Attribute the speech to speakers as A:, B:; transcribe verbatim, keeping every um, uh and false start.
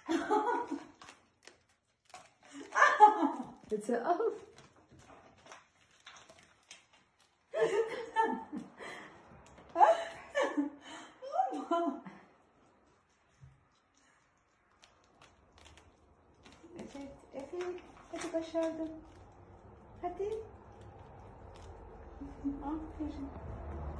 A: Bitte auf. Evet, evet. Hadi başardın. Hadi. Aferin.